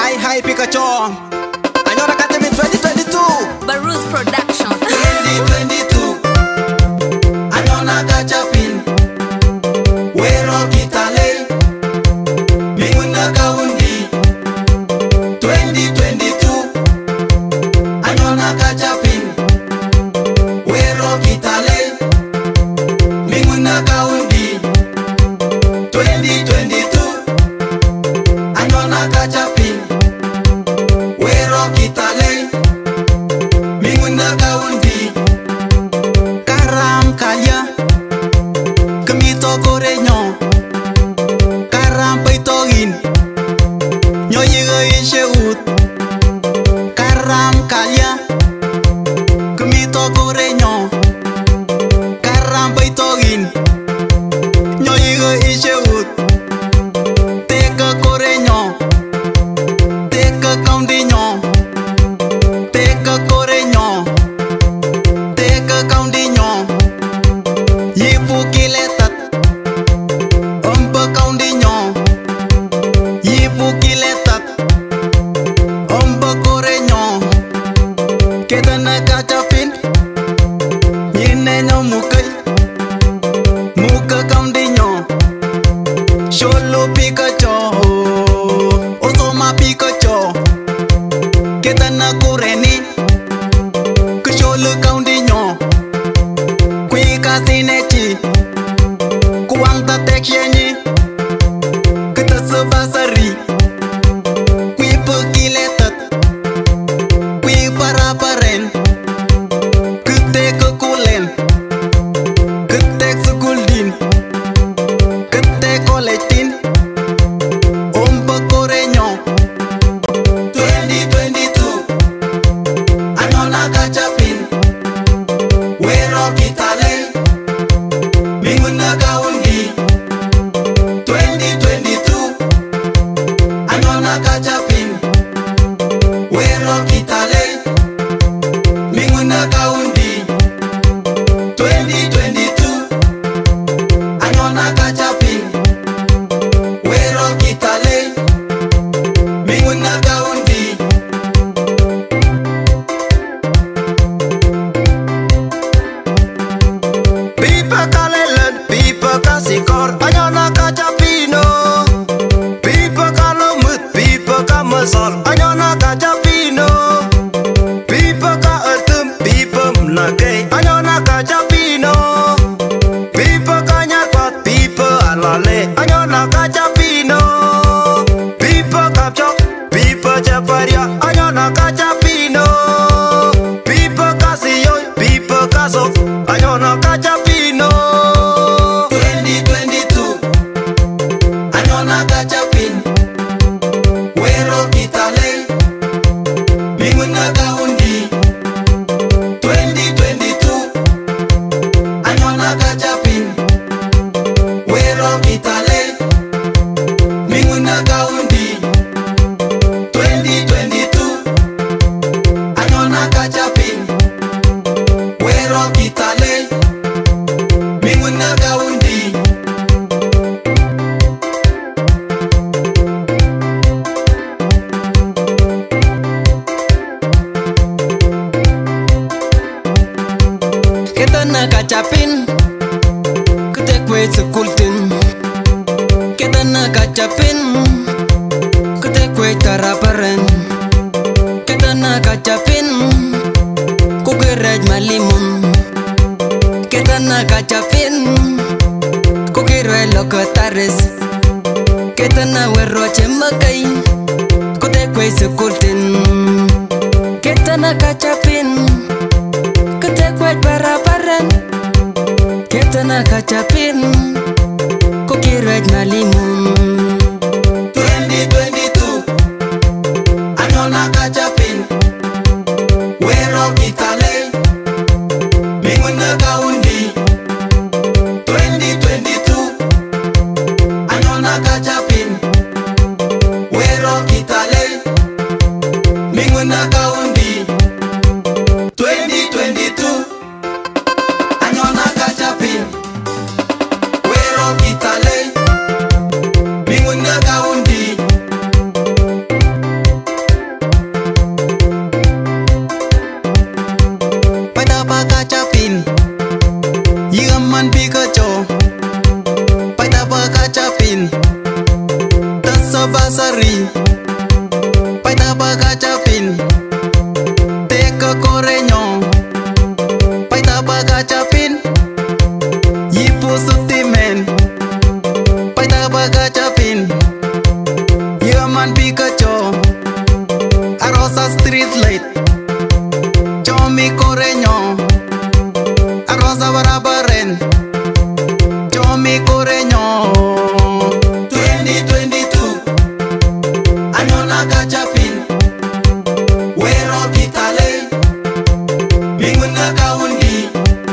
Hi Pikachu. Anyora Academy 2022. Baruz Production. 2022. Anyona Gachapin. Wero Kitale. Minguna Kaundi. 2022. Anyona Gachapin. Wero Kitale. Minguna Kaundi. 2022. Anyona Gachapin. Wero Kitale. Minguna Kaundi. Karam Kalya. Kemito Korenyo. Karam Paitoin. Nyoyiga Isheut. Karam Kalya. Kemito Korenyo. Karam Paitoin. Nyoyiga Isheut. Teka Korenyo. Teka Kaundinyo. Teka Korenyo. Teka Kaundinyo. Yipu Kiletat. Ompa Kaundinyo. Yipu Kiletat. Ompa Korenyo. Ketana Gachapin. Nyinenyo Mukai. Muka Kaundinyo. Sholo Pikachu. Osoma Pikachu. Ketana Kureni. Kusholo Kaundinyo. Kwika Sinechi. Kuangta Tekshenyi. Ketasa Basari. Kwipa Kiletat. Kwipa Raparen. Kutek Kulen. Kutek Sukuldin. Kutek Koletin. Ompa Korenyo. 2022. Anyona Gachapin. Wero Kitale. Minguna Kaundi. 2022. Anyona Gachapin. Wero Kitale. Minguna Kaundi. 2022. Anyona Gachapin. Wero Kitale. Minguna Kaundi. Pipa Kalelan, Pipa Kasikor, Anyona Gachapino. Pipa Kalomut, Pipa Kamasol, Anyona Gachapino. Pipa Kaatum, Pipa Mnake, Anyona Gachapino. Pipa Kanyarpat, Pipa Alale, Anyona Gachapino. Pipa Kapchok, Pipa Japaria, Anyona Gachapino. Pipa Kasiyoy, Pipa Kasof, Anyona Gachapino. 2022. Anyona Gachapin. Wero Kitale. Minguna Kaundi. 2022. Anyona Gachapin. Wero Kitale. Minguna Kaundi. 2022. Anyona Gachapin. Wero Kitale. Minguna Kaundi. Ketana Gachapin. Kutekwe Sukultin. Ketana Gachapin. Kutekwe Taraparen. Ketana Gachapin. Kukirej Malimun. Ketana Gachapin. Kukirwe Lokotaris. Ketana Wero Chemakai. Kutekwe Sukultin. Ketana Gachapin. Kutekwe Paraparan. Ketana Gachapin. Kukirej Malimun. 2022. Anyona Gachapin. Wero Kitale. Minguna Kaundi. 2022. Anyona Gachapin. Wero Kitale. Minguna Kaundi. 2022. Anyona Gachapin. Wero Kitale. basari paita bagachapin teka korenyo paita bagachapin yipu sutimen paita bagachapin yaman pikacho arosa street light chomi korenyo arosa barabaren chomi korenyo 2022 anyona gachapin wero kitale minguna kaundi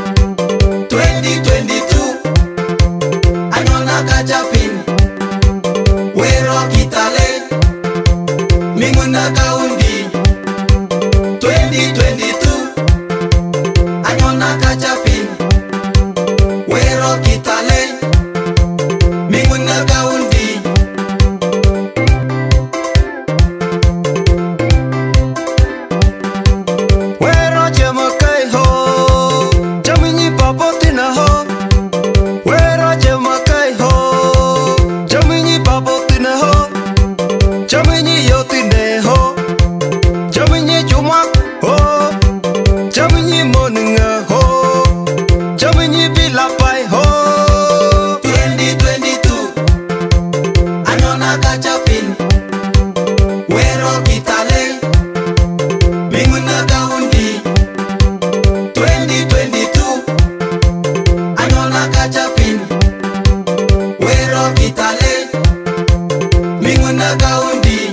2022 anyona gachapin wero kitale minguna kaundi 2022 anyona gachapin wero kitale minguna kaundi wero jemakai ho jamini papotina ho wero jemakai ho jamini papotina ho jamini yotine ho jamini jumak ho jamini moninga ho jamini bilapai ho 2022 anyona gachapin wero kitale minguna kaundi 2022 anyona gachapin wero kitale minguna kaundi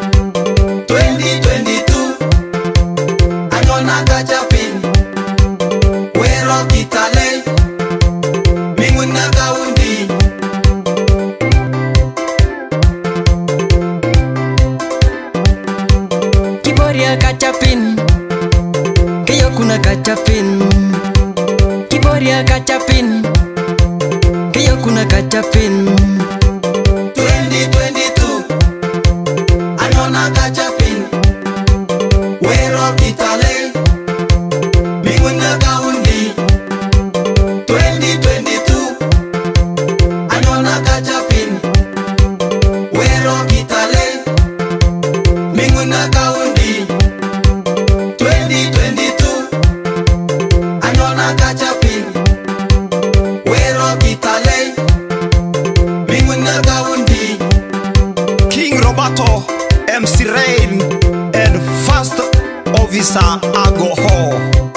2022 anyona gachapin wero kitale minguna kaundi Kiboria gachapin Kiyo kuna gachapin Kiboria gachapin Kiyo kuna gachapin 2022 anyona gachapin wero kitale minguna kaundi 2022 anyona gachapin wero kitale minguna kaundi 2022 anyona gachapin wero kitale minguna kaundi King Roberto, MC Rain, and First Officer Agoho.